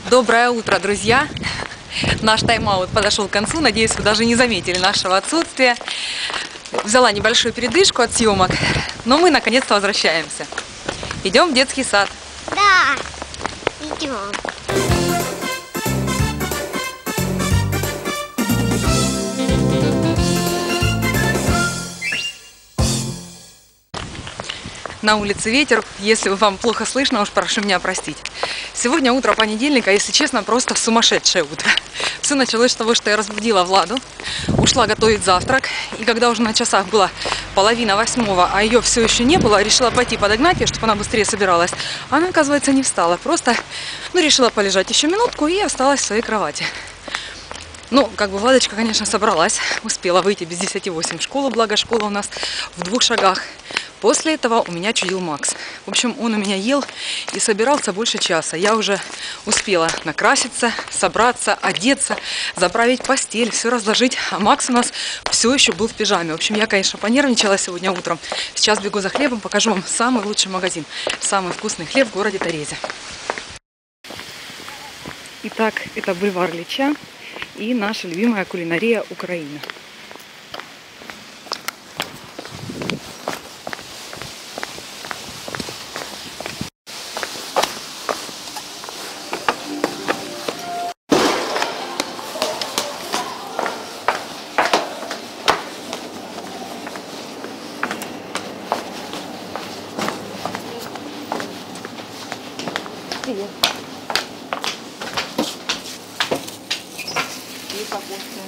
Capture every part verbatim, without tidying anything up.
Доброе утро, друзья! Наш тайм-аут подошел к концу. Надеюсь, вы даже не заметили нашего отсутствия. Взяла небольшую передышку от съемок, но мы наконец-то возвращаемся. Идем в детский сад. Да, идем. На улице ветер, если вам плохо слышно, уж прошу меня простить. Сегодня утро понедельника, если честно, просто сумасшедшее утро. Все началось с того, что я разбудила Владу, ушла готовить завтрак, и когда уже на часах была половина восьмого, а ее все еще не было, решила пойти подогнать ее, чтобы она быстрее собиралась. Она, оказывается, не встала, просто ну, решила полежать еще минутку и осталась в своей кровати. Ну, как бы Владочка, конечно, собралась, успела выйти без десяти восемь в школу, благо школа у нас в двух шагах. После этого у меня чудил Макс. В общем, он у меня ел и собирался больше часа. Я уже успела накраситься, собраться, одеться, заправить постель, все разложить. А Макс у нас все еще был в пижаме. В общем, я, конечно, понервничала сегодня утром. Сейчас бегу за хлебом, покажу вам самый лучший магазин. Самый вкусный хлеб в городе Тарезе. Итак, это бульвар Ильича и наша любимая кулинария Украины. Привет. И капуста.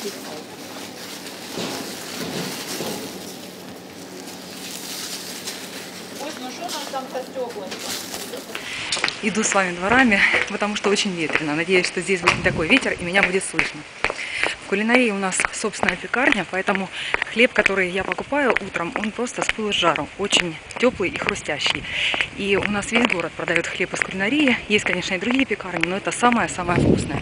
Ой, ну что у нас там-то стекло? Иду с вами дворами, потому что очень ветрено. Надеюсь, что здесь будет не такой ветер и меня будет слышно. В кулинарии у нас собственная пекарня, поэтому хлеб, который я покупаю утром, он просто с пылу с жару, очень теплый и хрустящий. И у нас весь город продает хлеб из кулинарии. Есть, конечно, и другие пекарни, но это самое-самое вкусное.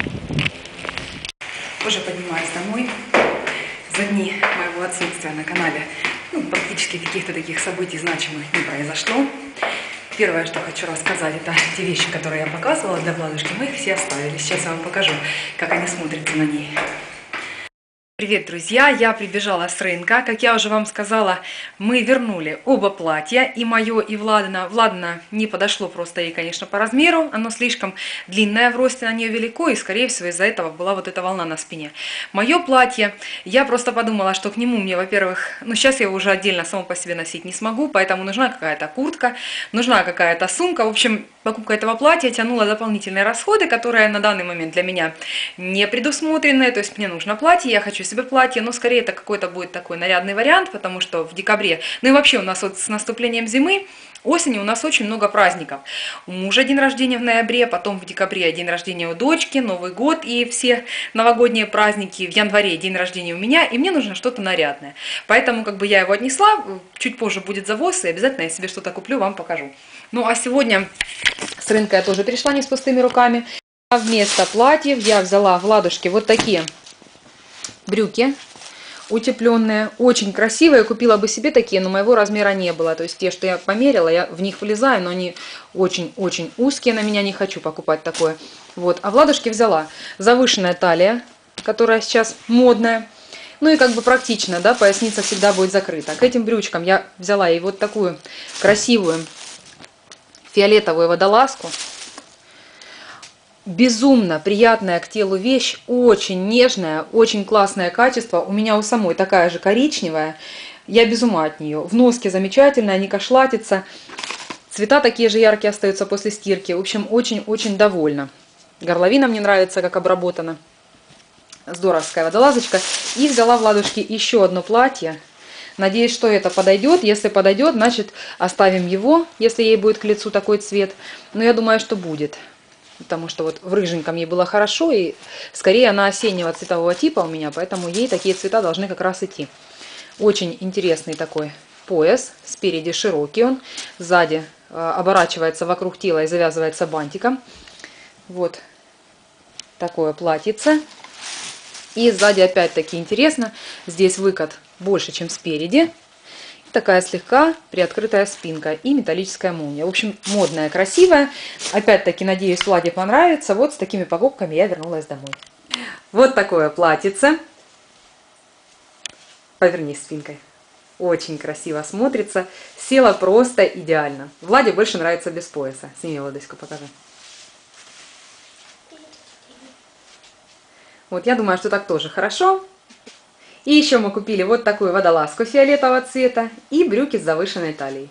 Уже поднимаюсь домой. За дни моего отсутствия на канале ну, практически каких-то таких событий значимых не произошло. Первое, что хочу рассказать, это те вещи, которые я показывала для Владушки. Мы их все оставили. Сейчас я вам покажу, как они смотрятся на ней. Привет, друзья! Я прибежала с рынка. Как я уже вам сказала, мы вернули оба платья, и мое, и Владина. Владина не подошло просто ей, конечно, по размеру. Оно слишком длинное в росте, на нее велико, и, скорее всего, из-за этого была вот эта волна на спине. Мое платье, я просто подумала, что к нему мне, во-первых, ну, сейчас я его уже отдельно само по себе носить не смогу, поэтому нужна какая-то куртка, нужна какая-то сумка. В общем, покупка этого платья тянула дополнительные расходы, которые на данный момент для меня не предусмотрены. То есть мне нужно платье, я хочу себе платье, но скорее это какой-то будет такой нарядный вариант, потому что в декабре, ну и вообще у нас вот с наступлением зимы, осенью у нас очень много праздников. У мужа день рождения в ноябре, потом в декабре день рождения у дочки, Новый год и все новогодние праздники, в январе день рождения у меня, и мне нужно что-то нарядное. Поэтому как бы я его отнесла, чуть позже будет завоз, и обязательно я себе что-то куплю, вам покажу. Ну а сегодня с рынка я тоже пришла не с пустыми руками. А вместо платьев я взяла Владушке вот такие брюки утепленные, очень красивые. Купила бы себе такие, но моего размера не было. То есть те, что я померила, я в них влезаю, но они очень-очень узкие, на меня не хочу покупать такое. Вот. А Владушке взяла завышенная талия, которая сейчас модная. Ну и как бы практично, да, поясница всегда будет закрыта. К этим брючкам я взяла и вот такую красивую фиолетовую водолазку. Безумно приятная к телу вещь, очень нежная, очень классное качество. У меня у самой такая же коричневая, я без ума от нее. В носке замечательная, не кошлатится, цвета такие же яркие остаются после стирки. В общем, очень-очень довольна. Горловина мне нравится, как обработана. Здоровская водолазочка. И взяла Владушке еще одно платье. Надеюсь, что это подойдет. Если подойдет, значит оставим его, если ей будет к лицу такой цвет. Но я думаю, что будет. Потому что вот в рыженьком ей было хорошо, и скорее она осеннего цветового типа у меня, поэтому ей такие цвета должны как раз идти. Очень интересный такой пояс, спереди широкий он, сзади э, оборачивается вокруг тела и завязывается бантиком. Вот такое платьице. И сзади опять-таки интересно, здесь выкат больше, чем спереди. такая слегка приоткрытая спинка и металлическая молния. В общем, модная, красивая. Опять-таки, надеюсь, Владе понравится. Вот с такими покупками я вернулась домой. Вот такое платьице. Повернись спинкой. Очень красиво смотрится. Села просто идеально. Владе больше нравится без пояса. Сними лодочку, покажи. Вот, я думаю, что так тоже хорошо. И еще мы купили вот такую водолазку фиолетового цвета и брюки с завышенной талией.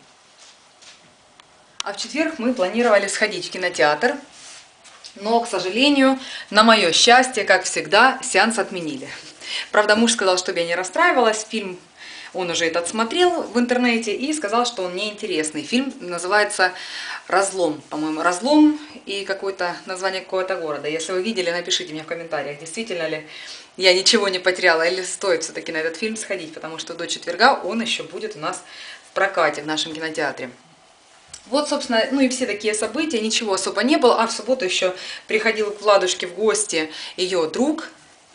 А в четверг мы планировали сходить в кинотеатр. Но, к сожалению, на мое счастье, как всегда, сеанс отменили. Правда, муж сказал, чтобы я не расстраивалась. Фильм он уже этот смотрел в интернете и сказал, что он неинтересный. Фильм называется «Разлом». По-моему, «Разлом» и какое-то название какого-то города. Если вы видели, напишите мне в комментариях, действительно ли я ничего не потеряла или стоит все-таки на этот фильм сходить, потому что до четверга он еще будет у нас в прокате в нашем кинотеатре. Вот, собственно, ну и все такие события, ничего особо не было. А в субботу еще приходил к Владушке в гости ее друг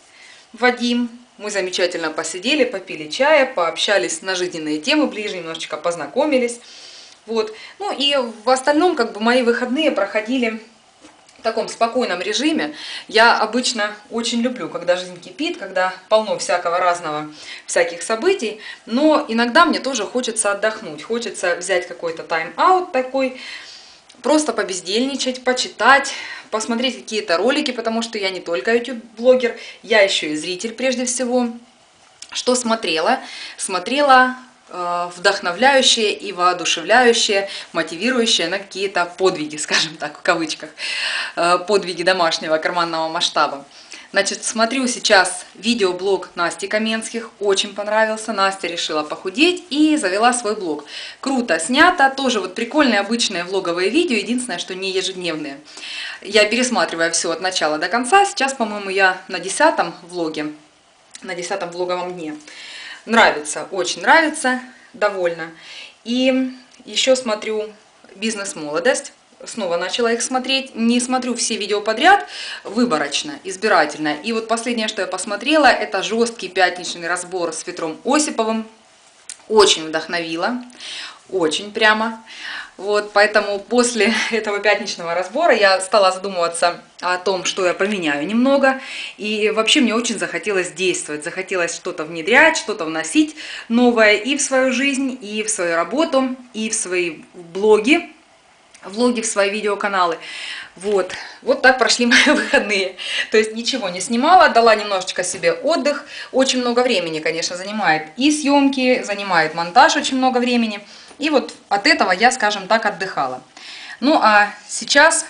Вадим. Мы замечательно посидели, попили чая, пообщались на жизненные темы ближе, немножечко познакомились. Вот. Ну и в остальном, как бы, мои выходные проходили в таком спокойном режиме. Я обычно очень люблю, когда жизнь кипит, когда полно всякого разного, всяких событий. Но иногда мне тоже хочется отдохнуть, хочется взять какой-то тайм-аут такой, просто побездельничать, почитать, посмотреть какие-то ролики, потому что я не только YouTube-блогер, я еще и зритель прежде всего. Что смотрела? Смотрела э, вдохновляющее и воодушевляющее, мотивирующее на какие-то подвиги, скажем так, в кавычках, э, подвиги домашнего карманного масштаба. Значит, смотрю сейчас видеоблог Насти Каменских, очень понравился. Настя решила похудеть и завела свой блог. Круто снято, тоже вот прикольные обычные влоговые видео, единственное, что не ежедневные. Я пересматриваю все от начала до конца, сейчас, по-моему, я на десятом влоге, на десятом влоговом дне. Нравится, очень нравится, довольна. И еще смотрю «Бизнес-молодость». Снова начала их смотреть. Не смотрю все видео подряд, выборочно, избирательно. И вот последнее, что я посмотрела, это жесткий пятничный разбор с Петром Осиповым. Очень вдохновило, очень прямо. Вот, поэтому после этого пятничного разбора я стала задумываться о том, что я поменяю немного. И вообще мне очень захотелось действовать, захотелось что-то внедрять, что-то вносить новое и в свою жизнь, и в свою работу, и в свои блоги. Влоги в свои видеоканалы. Вот. Вот так прошли мои выходные. То есть ничего не снимала, дала немножечко себе отдых. Очень много времени, конечно, занимает и съемки, занимает монтаж очень много времени. И вот от этого я, скажем так, отдыхала. Ну а сейчас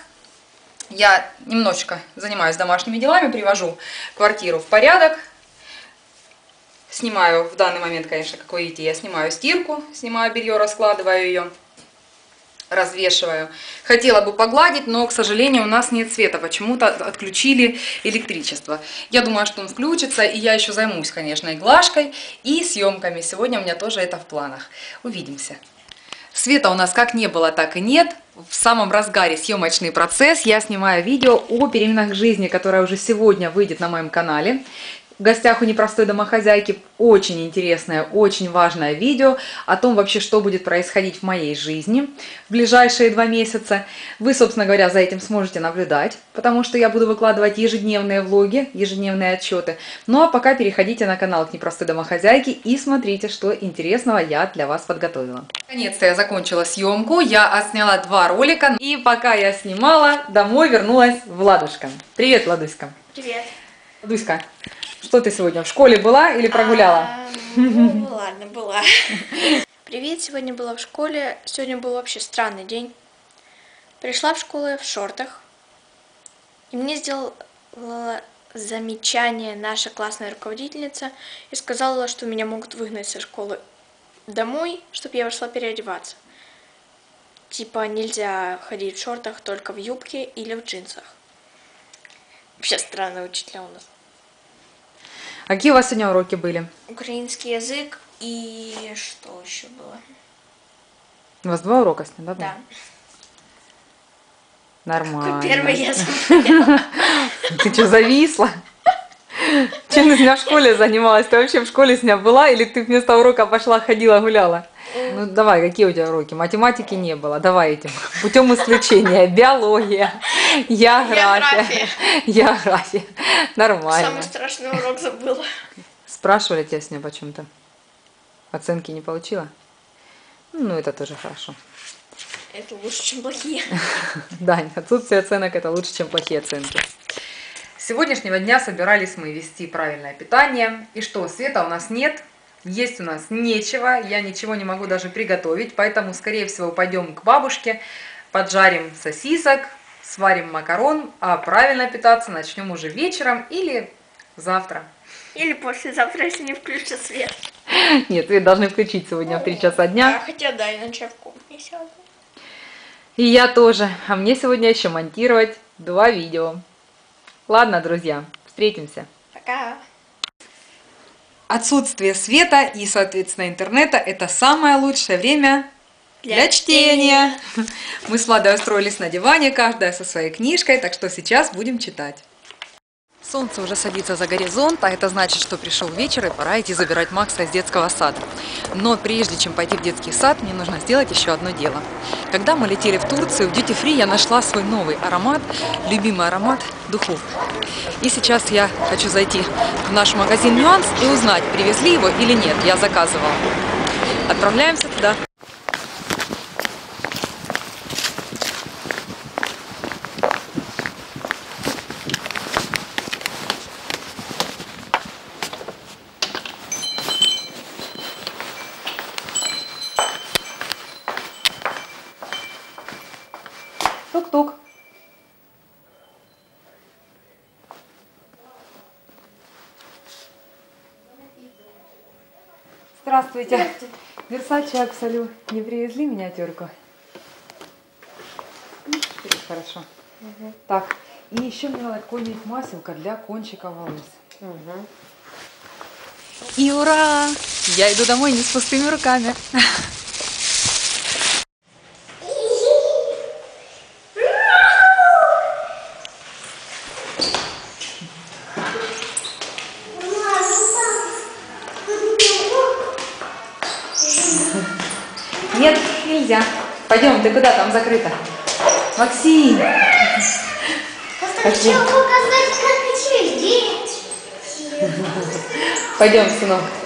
я немножечко занимаюсь домашними делами, привожу квартиру в порядок. Снимаю в данный момент, конечно, как вы видите, я снимаю стирку, снимаю белье, раскладываю ее. Развешиваю. Хотела бы погладить, но, к сожалению, у нас нет света. Почему-то отключили электричество. Я думаю, что он включится, и я еще займусь, конечно, и глажкой, и съемками. Сегодня у меня тоже это в планах. Увидимся. Света у нас как не было, так и нет. В самом разгаре съемочный процесс. Я снимаю видео о переменах жизни, которое уже сегодня выйдет на моем канале. В гостях у непростой домохозяйки очень интересное, очень важное видео о том вообще, что будет происходить в моей жизни в ближайшие два месяца. Вы, собственно говоря, за этим сможете наблюдать, потому что я буду выкладывать ежедневные влоги, ежедневные отчеты. Ну а пока переходите на канал к непростой домохозяйке и смотрите, что интересного я для вас подготовила. Наконец-то я закончила съемку, я отсняла два ролика, и пока я снимала, домой вернулась Владушка. Привет, Владуська. Привет. Владуська. Что ты сегодня, в школе была или прогуляла? А, ну, ладно, была. Привет, сегодня была в школе. Сегодня был вообще странный день. Пришла в школу в шортах. И мне сделала замечание наша классная руководительница и сказала, что меня могут выгнать со школы домой, чтобы я пошла переодеваться. Типа нельзя ходить в шортах, только в юбке или в джинсах. Вообще странные учителя у нас. А какие у вас сегодня уроки были? Украинский язык и что еще было? У вас два урока с ним, да? Да. Нормально. Первый я смотрела. Ты что, зависла? Чем ты с меня в школе занималась? Ты вообще в школе с меня была или ты вместо урока пошла, ходила, гуляла? Ну давай, какие у тебя уроки? Математики не было, давай этим. Путем исключения. Биология, география. География. Нормально. Самый страшный урок забыла. Спрашивали тебя с ней почему-то? Оценки не получила? Ну, это тоже хорошо. Это лучше, чем плохие. Да, отсутствие оценок – это лучше, чем плохие оценки. С сегодняшнего дня собирались мы вести правильное питание. И что, света у нас нет, есть у нас нечего, я ничего не могу даже приготовить, поэтому, скорее всего, пойдем к бабушке, поджарим сосисок, сварим макарон, а правильно питаться начнем уже вечером или завтра. Или послезавтра, если не включат свет. Нет, свет должны включить сегодня в три часа дня. А, хотя да, иначе я в кухне сяду. И я тоже. А мне сегодня еще монтировать два видео. Ладно, друзья, встретимся. Пока. Отсутствие света и, соответственно, интернета – это самое лучшее время для, для чтения. чтения. Мы с Владой устроились на диване, каждая со своей книжкой, так что сейчас будем читать. Солнце уже садится за горизонт, а это значит, что пришел вечер и пора идти забирать Макса из детского сада. Но прежде чем пойти в детский сад, мне нужно сделать еще одно дело. Когда мы летели в Турцию, в Duty Free я нашла свой новый аромат, любимый аромат духов. И сейчас я хочу зайти в наш магазин «Нюанс» и узнать, привезли его или нет. Я заказывала. Отправляемся туда. Тук-тук. Здравствуйте. Версаче Абсолют. Не привезли миниатюрку? Хорошо. Угу. Так, и еще мне надо какое-нибудь маселко для кончиков волос. Угу. И ура! Я иду домой не с пустыми руками. Нет, нельзя. Пойдем, ты куда? Там закрыто. Максим! Хочу показать, как еще здесь. Пойдем, сынок.